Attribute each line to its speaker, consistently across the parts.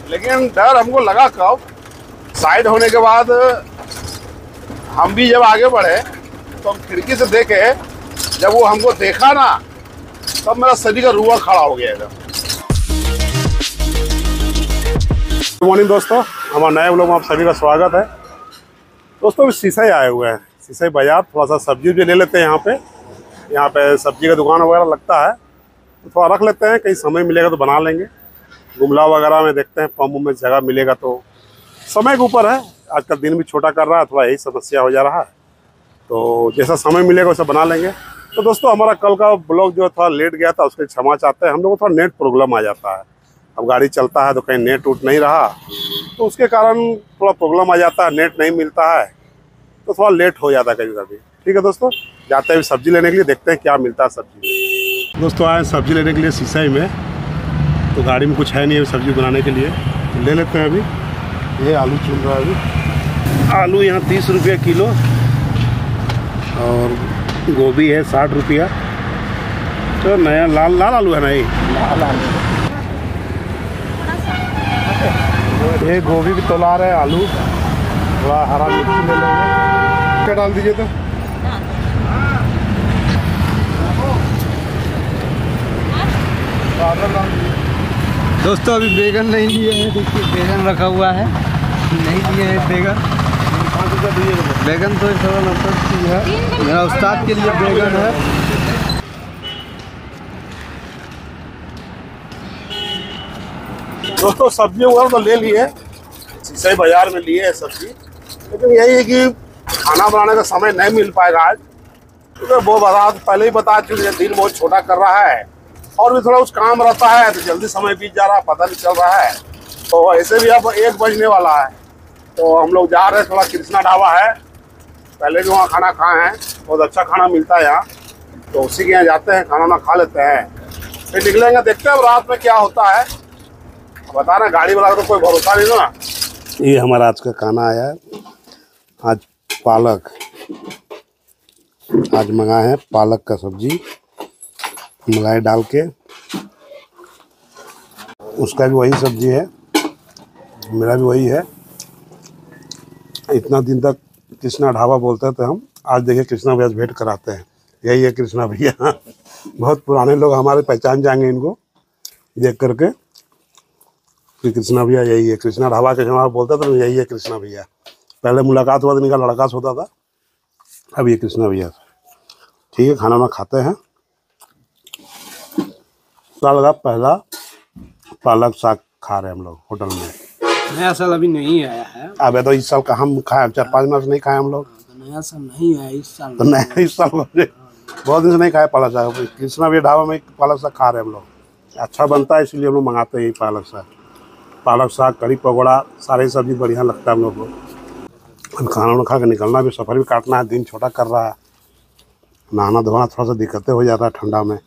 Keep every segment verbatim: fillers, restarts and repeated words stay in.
Speaker 1: लेकिन डर हमको लगा कब, साइड होने के बाद हम भी जब आगे बढ़े तो हम खिड़की से देखे, जब वो हमको देखा ना तब मेरा शरीर का रुआ खड़ा हो गया एकदम। गुड मॉर्निंग दोस्तों, हमारे नए व्लॉग में आप सभी का स्वागत है। दोस्तों अभी सीसई आए हुए हैं, सीसई बाजार, थोड़ा सा सब्जी भी ले लेते हैं। यहाँ पे यहाँ पे सब्जी का दुकान वगैरह लगता है तो थोड़ा रख लेते हैं, कहीं समय मिलेगा तो बना लेंगे। गुमला वगैरह में देखते हैं पंप में जगह मिलेगा तो, समय के ऊपर है। आजकल दिन भी छोटा कर रहा है, थोड़ा यही समस्या हो जा रहा है, तो जैसा समय मिलेगा वैसा बना लेंगे। तो दोस्तों हमारा कल का ब्लॉग जो थोड़ा लेट गया था उसके क्षमा चाहते हैं। हम लोग को थोड़ा नेट प्रॉब्लम आ जाता है, अब गाड़ी चलता है तो कहीं नेट उठ नहीं रहा तो उसके कारण थोड़ा प्रॉब्लम आ जाता है, नेट नहीं मिलता है तो थोड़ा लेट हो जाता है कभी कभी। ठीक है दोस्तों, जाते हैं सब्जी लेने के लिए, देखते हैं क्या मिलता है सब्जी। दोस्तों आए सब्जी लेने के लिए सीसई में, तो गाड़ी में कुछ है नहीं अभी सब्जी बनाने के लिए, तो ले लेते हैं। अभी ये आलू चुन रहा है, अभी आलू यहाँ तीस रुपये किलो और गोभी है साठ रुपया। तो नया लाल लाल आलू है ना, ये लाल आलू। ये गोभी भी तोला रहे, आलू, थोड़ा हरा मिर्ची ले लेंगे। क्या डाल दीजिए तो
Speaker 2: दोस्तों अभी बैगन नहीं लिए हैं, देखिए बैगन रखा हुआ है, नहीं लिए हैं बैगन। बैगन तो थोड़ा नफरत चीज़ है, मेरा उस्ताद के लिए बैगन है।
Speaker 1: दोस्तों सब्जी वगैरह तो ले लिए, सीसई बाजार में लिए है सब्जी, लेकिन यही है कि खाना बनाने का समय नहीं मिल पाएगा आज, क्योंकि वो बता पहले ही बता चुके दिन बहुत छोटा कर रहा है और भी थोड़ा कुछ काम रहता है तो जल्दी समय बीत जा रहा है, पता नहीं चल रहा है। तो ऐसे भी अब एक बजने वाला है, तो हम लोग जा रहे हैं, थोड़ा कृष्णा ढाबा है, पहले भी वहाँ खाना खाए हैं, बहुत अच्छा खाना मिलता है यहाँ, तो उसी के यहाँ जाते हैं, खाना वाना खा लेते हैं, फिर निकलेंगे। देखते हैं अब रात में क्या होता है, बता रहे गाड़ी वाला तो कोई भरोसा नहीं ना। ये हमारा आज का खाना आया है, आज पालक, आज मंगाए हैं पालक का सब्जी, मलाई डाल के, उसका भी वही सब्जी है, मेरा भी वही है। इतना दिन तक कृष्णा ढाबा बोलते थे हम, आज देखिए कृष्णा भैया भेंट कराते हैं। यही है कृष्णा भैया, बहुत पुराने लोग हमारे पहचान जाएंगे इनको देख करके कि कृष्णा भैया यही है। कृष्णा ढाबा कृष्णा बोलता था, यही है कृष्णा भैया। पहले मुलाकात हुआ तो इनका लड़का से होता था, अब ये कृष्णा भैया। ठीक है, खाना वाना खाते हैं। साल का पहला पालक साग खा रहे हैं हम लोग होटल में।
Speaker 2: नया साल अभी नहीं आया है,
Speaker 1: अब तो इस साल का हम खाए, चार पाँच माह से नहीं खाए हम लोग।
Speaker 2: नया साल नहीं आया इस साल,
Speaker 1: तो नया इस साल बहुत दिन से नहीं खाए पालक साग। कृष्णा भैया ढाबा में पालक साग खा रहे हैं हम लोग, अच्छा बनता है इसलिए हम लोग मंगाते हैं पालक साग। पालक साग, कड़ी पकौड़ा, सारी सब्जी बढ़िया लगता है हम लोग को। खाना वाना खा के निकलना भी, सफ़र भी काटना है, दिन छोटा कर रहा है, नहाना धोना थोड़ा सा दिक्कतें हो जाता है ठंडा में।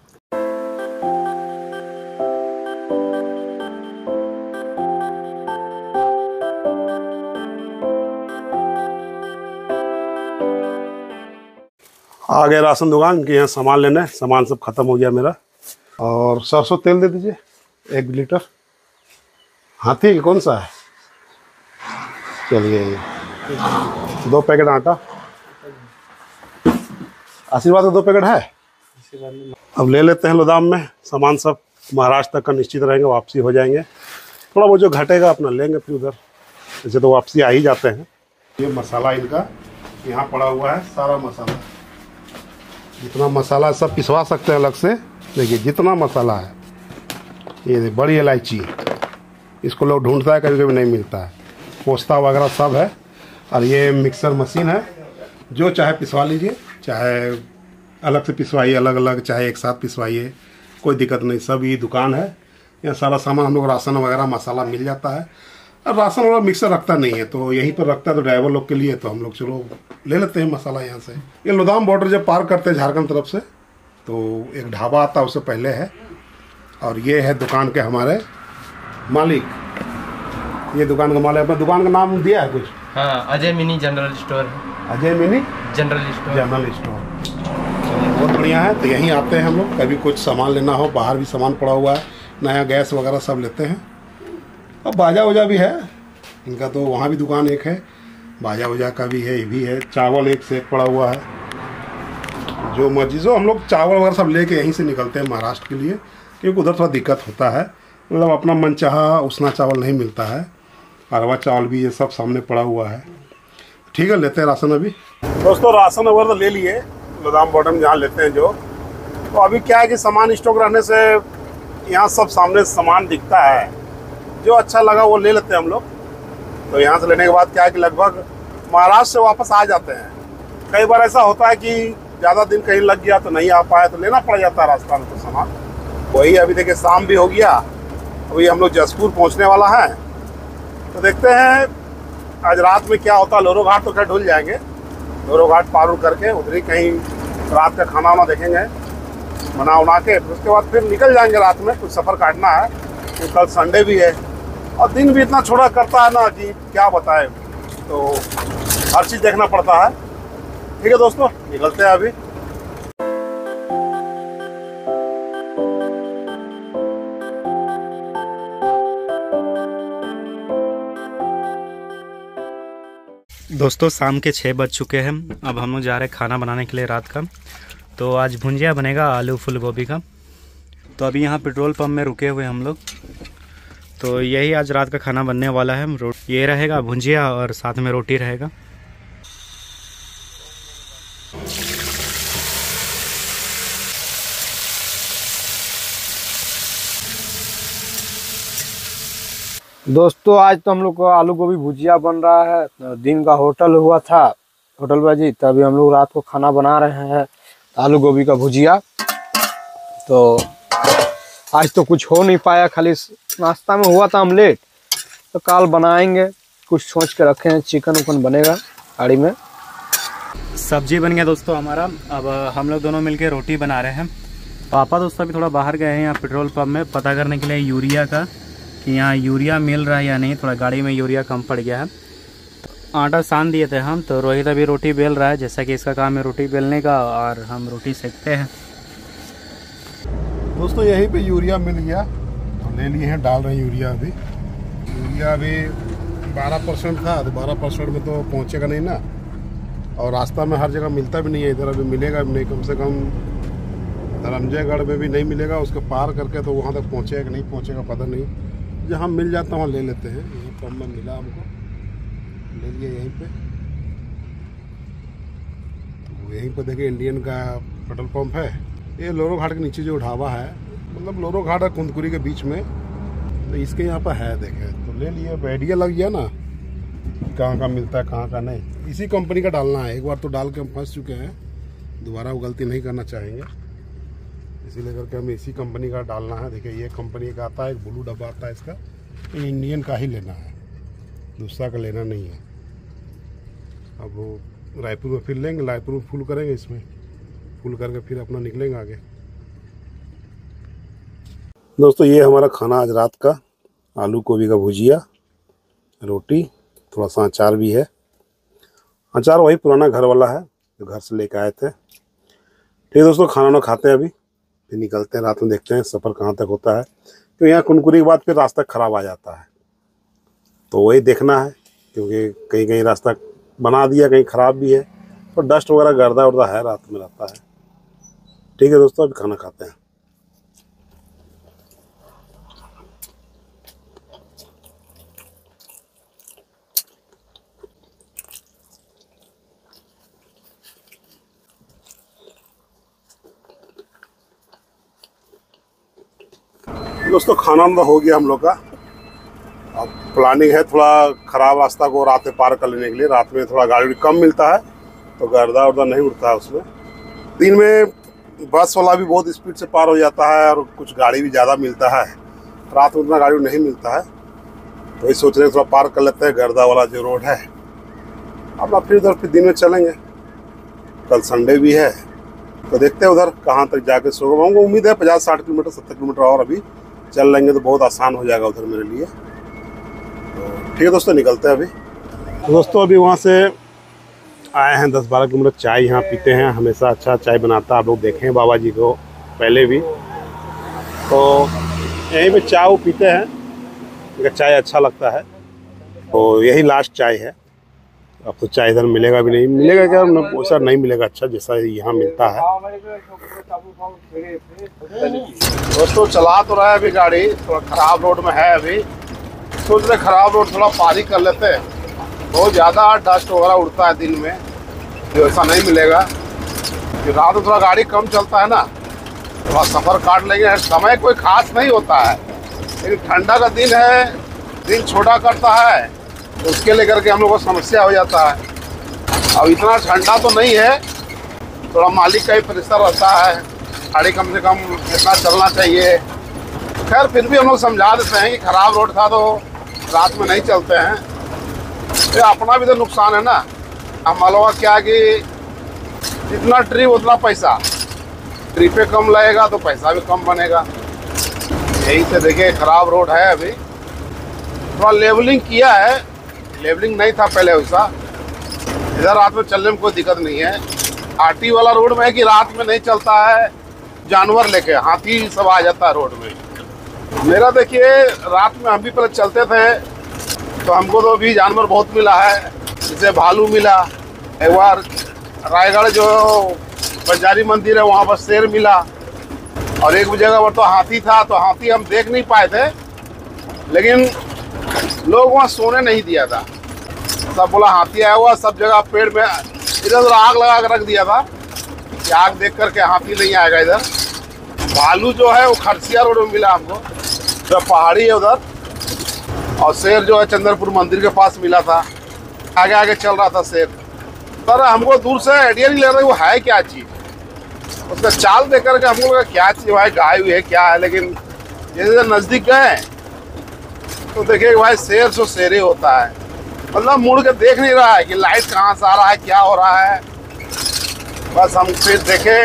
Speaker 1: आ गए राशन दुकान के यहाँ सामान लेने, सामान सब खत्म हो गया मेरा। और सरसों तेल दे दीजिए एक लीटर। हाथी कौन सा है? चलिए दो पैकेट आटा, आशीर्वाद का दो पैकेट है। अब ले लेते हैं गोदाम में सामान, सब महाराष्ट्र तक का निश्चित रहेंगे, वापसी हो जाएंगे। थोड़ा वो जो घटेगा अपना लेंगे फिर उधर, जैसे तो वापसी आ ही जाते हैं। ये मसाला इनका यहाँ पड़ा हुआ है, सारा मसाला, जितना मसाला सब पिसवा सकते हैं अलग से। देखिए जितना मसाला है, ये बड़ी इलायची, इसको लोग ढूंढता है, कभी कभी नहीं मिलता है, पोस्ता वगैरह सब है। और ये मिक्सर मशीन है, जो चाहे पिसवा लीजिए, चाहे अलग से पिसवाइए, अलग अलग चाहे एक साथ पिसवाइए, कोई दिक्कत नहीं। सब ये दुकान है, यहाँ सारा सामान हम लोग राशन वगैरह मसाला मिल जाता है। अब राशन वाला मिक्सर रखता नहीं है तो यहीं पर रखता है, तो ड्राइवर लोग के लिए, तो हम लोग चलो ले लेते हैं मसाला यहाँ से। ये लोधाम बॉर्डर जब पार करते हैं झारखंड तरफ से, तो एक ढाबा आता है उससे पहले है। और ये है दुकान के हमारे मालिक, ये दुकान का मालिक। अपना दुकान का नाम दिया है कुछ?
Speaker 3: हाँ, Ajay mini general store.
Speaker 1: Ajay mini
Speaker 3: general store.
Speaker 1: General store बहुत बढ़िया है। तो यहीं आते हैं हम लोग, कभी कुछ सामान लेना हो, बाहर भी सामान पड़ा हुआ है, नया गैस वगैरह सब लेते हैं। अब बाजा वजा भी है इनका, तो वहाँ भी दुकान एक है, बाजा वजा का भी है, ये भी है। चावल एक से एक पड़ा हुआ है, जो मर्जी जो हम लोग चावल वगैरह सब लेके यहीं से निकलते हैं महाराष्ट्र के लिए, क्योंकि उधर थोड़ा दिक्कत होता है, मतलब अपना मनचाहा उसना चावल नहीं मिलता है। अरवा चावल भी ये सब सामने पड़ा हुआ है। ठीक है, लेते हैं राशन अभी। दोस्तों राशन वगैरह तो ले लिए, गोदाम बॉटम जहाँ लेते हैं जो, तो अभी क्या है कि सामान स्टॉक रहने से यहाँ सब सामने सामान दिखता है, जो अच्छा लगा वो ले लेते हैं हम लोग। तो यहाँ से लेने के बाद क्या है कि लगभग महाराष्ट्र से वापस आ जाते हैं। कई बार ऐसा होता है कि ज़्यादा दिन कहीं लग गया तो नहीं आ पाए, तो लेना पड़ जाता है रास्ता में तो सामान। वही अभी देखिए शाम भी हो गया, अभी हम लोग जसपुर पहुँचने वाला है, तो देखते हैं आज रात में क्या होता है। लोरो घाट तो खैर ढुल जाएंगे, लोरो घाट पार उड़ करके उधर ही कहीं रात का खाना वाना देखेंगे बना उना के, फिर उसके बाद फिर निकल जाएंगे रात में। कुछ सफ़र काटना है तो कल संडे भी है और दिन भी इतना छोड़ा करता है ना कि क्या बताएं, तो हर चीज़ देखना पड़ता है। ठीक है दोस्तों, निकलते हैं अभी।
Speaker 4: दोस्तों शाम के छः बज चुके हैं, अब हम लोग जा रहे हैं खाना बनाने के लिए रात का। तो आज भुंजिया बनेगा आलू फूल गोभी का। तो अभी यहाँ पेट्रोल पंप में रुके हुए हम लोग, तो यही आज रात का खाना बनने वाला है। ये रहेगा भुंजिया और साथ में रोटी रहेगा।
Speaker 2: दोस्तों आज तो हम लोग को आलू गोभी भुजिया बन रहा है। दिन का होटल हुआ था, होटल बाजी, तभी हम लोग रात को खाना बना रहे हैं आलू गोभी का भुजिया। तो आज तो कुछ हो नहीं पाया, खाली नाश्ता में हुआ था ऑमलेट, तो कल बनाएंगे। कुछ सोच के रखे हैं, चिकन उकन बनेगा गाड़ी में।
Speaker 4: सब्जी बन गया दोस्तों हमारा। अब हम लोग दोनों मिलके रोटी बना रहे हैं। पापा दोस्तों अभी थोड़ा बाहर गए हैं यहाँ पेट्रोल पंप में पता करने के लिए यूरिया का, कि यहाँ यूरिया मिल रहा है या नहीं। थोड़ा गाड़ी में यूरिया कम पड़ गया है। आटा सान दिए थे हम, तो रोहित अभी रोटी बेल रहा है, जैसा कि इसका काम है रोटी बेलने का, और हम रोटी सेकते हैं।
Speaker 1: दोस्तों यहीं पे यूरिया मिल गया, तो ले लिए हैं, डाल रहे हैं यूरिया। अभी यूरिया अभी बारह परसेंट था, तो बारह परसेंट में तो पहुँचेगा नहीं ना, और रास्ता में हर जगह मिलता भी नहीं है। इधर अभी मिलेगा भी नहीं, कम से कम धर्मजयगढ़ में भी नहीं मिलेगा, उसको पार करके तो वहाँ तक पहुँचेगा कि नहीं पहुँचेगा पता नहीं। जहाँ मिल जाता वहाँ ले लेते हैं। यहीं पंप में मिला हमको, ले लिए यहीं पे। तो यहीं पे देखिए इंडियन का पेट्रोल पंप है। ये लोरो घाट के नीचे जो ढाबा है, मतलब लोरो घाट और कुंदकुरी के बीच में, तो इसके यहाँ पर है देखे, तो ले लिए। आइडिया लग गया ना कहाँ का मिलता है कहाँ का नहीं। इसी कंपनी का डालना है, एक बार तो डाल के हम फंस चुके हैं, दोबारा वो गलती नहीं करना चाहेंगे, इसीलिए करके हमें इसी कंपनी का डालना है। देखिए ये कंपनी का आता है, एक ब्लू डब्बा आता है इसका, तो इंडियन का ही लेना है, दूसरा का लेना नहीं है। अब वो रायपुर में फिर लेंगे, रायपुर में फुल करेंगे, इसमें फुल करके फिर अपना निकलेंगे आगे। दोस्तों ये हमारा खाना आज रात का, आलू गोभी का भुजिया, रोटी, थोड़ा सा अचार भी है। अचार वही पुराना घर वाला है जो घर से लेकर आए थे। ठीक है दोस्तों, खाना ना खाते हैं अभी, फिर निकलते हैं, रात में देखते हैं सफ़र कहाँ तक होता है। तो यहाँ कुनकुरी के बाद फिर रास्ता ख़राब आ जाता है, तो वही देखना है, क्योंकि कहीं कहीं रास्ता बना दिया, कहीं ख़राब भी है, तो डस्ट वगैरह गर्दा वर्दा है, रात में रहता है। ठीक है दोस्तों, अभी खाना खाते हैं। दोस्तों खाना तो हो गया हम लोग का। अब प्लानिंग है थोड़ा ख़राब रास्ता को रात में पार कर लेने के लिए। रात में थोड़ा गाड़ी कम मिलता है, तो गर्दा वर्दा नहीं उड़ता है उसमें। दिन में बस वाला भी बहुत स्पीड से पार हो जाता है, और कुछ गाड़ी भी ज़्यादा मिलता है। रात में उतना गाड़ी नहीं मिलता है, तो वही सोच रहे थोड़ा पार कर लेते हैं गर्दा वाला जो रोड है। अपना फिर उधर फिर दिन में चलेंगे, कल संडे भी है, तो देखते हैं उधर कहाँ तक जाके सो। हमको उम्मीद है पचास साठ किलोमीटर सत्तर किलोमीटर और अभी चल लेंगे तो बहुत आसान हो जाएगा उधर मेरे लिए। तो ठीक है दोस्तों, निकलते हैं अभी। दोस्तों अभी वहाँ से आए हैं दस बारह किलोमीटर, चाय यहाँ पीते हैं। हमेशा अच्छा चाय बनाता है, आप लोग देखें बाबा जी को पहले भी, तो यहीं पे चाय पीते हैं। इनका चाय अच्छा लगता है। तो यही लास्ट चाय है, अब तो चाय इधर मिलेगा भी नहीं, मिलेगा क्या वैसा नहीं मिलेगा अच्छा जैसा यहाँ मिलता है। दोस्तों चला तो रहा है अभी गाड़ी, थोड़ा ख़राब रोड में है अभी, सोच रहे ख़राब रोड थोड़ा पारी कर लेते हैं। बहुत ज़्यादा डस्ट वगैरह उड़ता है दिन में, जो ऐसा नहीं मिलेगा। कि रात में थोड़ा गाड़ी कम चलता है ना, थोड़ा सफ़र काट लेंगे। समय कोई खास नहीं होता है, लेकिन ठंडा का दिन है, दिन छोटा करता है, तो उसके लेकर के हम लोग को समस्या हो जाता है। अब इतना ठंडा तो नहीं है, थोड़ा मालिक का ही प्रेशर रहता है, गाड़ी कम से कम इतना चलना चाहिए। खैर फिर भी हम लोग समझा देते हैं कि ख़राब रोड था तो रात में नहीं चलते हैं। ये अपना भी तो नुकसान है ना। हम मालूम क्या कि जितना ट्रिप उतना पैसा, ट्रिप पे कम लगेगा तो पैसा भी कम बनेगा। यही से देखिए ख़राब रोड है अभी, थोड़ा लेवलिंग किया है, लेवलिंग नहीं था पहले वैसा। इधर रात में चलने में कोई दिक्कत नहीं है। आरटी वाला रोड में है कि रात में नहीं चलता है, जानवर लेके हाथी सब आ जाता है रोड में। मेरा देखिए रात में हम भी पहले चलते थे तो हमको तो अभी जानवर बहुत मिला है, जैसे भालू मिला, एक बार रायगढ़ जो बंजारी मंदिर है वहाँ पर शेर मिला, और एक जगह पर तो हाथी था। तो हाथी हम देख नहीं पाए थे, लेकिन लोग वहाँ सोने नहीं दिया था, सब बोला हाथी आया हुआ। सब जगह पेड़ में इधर उधर आग लगा कर रख दिया था कि आग देख करके हाथी नहीं आएगा इधर। भालू जो है वो खरसिया रोड में मिला हमको, जो पहाड़ी है उधर, और शेर जो है चंद्रपुर मंदिर के पास मिला था। आगे आगे चल रहा था शेर, पर हमको दूर से आइडिया नहीं लग रहा वो है क्या चीज़। उसका चाल देख करके हमको लगा क्या चीज़ भाई, गाय हुई है क्या है। लेकिन जैसे नज़दीक गए तो देखे भाई शेर सो शेर ही होता है, मतलब मुड़ के देख नहीं रहा है कि लाइट कहाँ से आ रहा है, क्या हो रहा है। बस हम फिर देखे,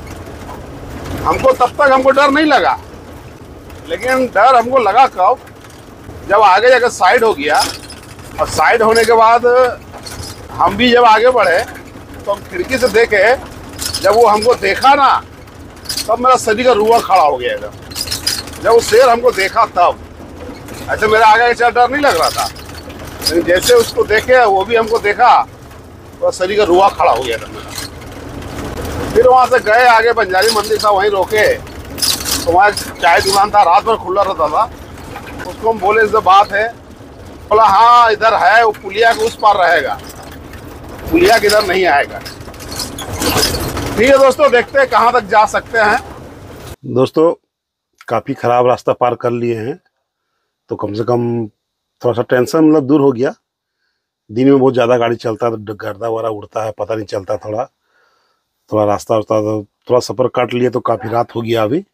Speaker 1: हमको तब तक हमको डर नहीं लगा, लेकिन डर हमको लगा कब, जब आगे जाकर साइड हो गया। और साइड होने के बाद हम भी जब आगे बढ़े तो हम खिड़की से देखे, जब वो हमको देखा ना तब मेरा शरीर का रुआ खड़ा हो गया था। जब वो शेर हमको देखा तब, ऐसे मेरा आगे का डर नहीं लग रहा था, लेकिन जैसे उसको देखे वो भी हमको देखा तो शरीर का रुआ खड़ा हो गया था मेरा। फिर वहाँ से गए आगे, बंजारी मंदिर था वहीं रोके, तो वहाँ चाय दुकान था, रात भर खुला रहता था। उसको हम बोले इससे बात है, बोला हाँ इधर है, वो पुलिया के उस पार रहेगा, पुलिया के इधर नहीं आएगा। ठीक है दोस्तों, देखते हैं कहाँ तक जा सकते हैं। दोस्तों काफ़ी ख़राब रास्ता पार कर लिए हैं, तो कम से कम थोड़ा सा टेंशन मतलब दूर हो गया। दिन में बहुत ज़्यादा गाड़ी चलता है तो गर्दा वगैरह उड़ता है, पता नहीं चलता। थोड़ा थोड़ा रास्ता उस्ता तो थोड़ा सफ़र काट लिए तो काफ़ी रात हो गया अभी।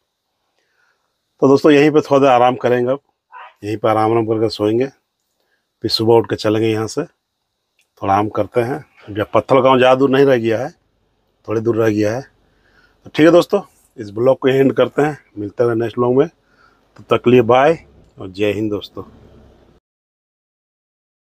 Speaker 1: तो दोस्तों यहीं पे थोड़ा देर आराम करेंगे, अब यहीं पे आराम आराम करके सोएंगे, फिर सुबह उठ के चलेंगे यहाँ से। थोड़ा आराम करते हैं, जब पत्थल गाँव ज़्यादा दूर नहीं रह गया है, थोड़ी दूर रह गया है। तो ठीक है दोस्तों, इस ब्लॉग को एंड करते हैं, मिलते हैं नेक्स्ट ब्लॉग में। तब तक के लिए बाय और जय हिंद दोस्तों।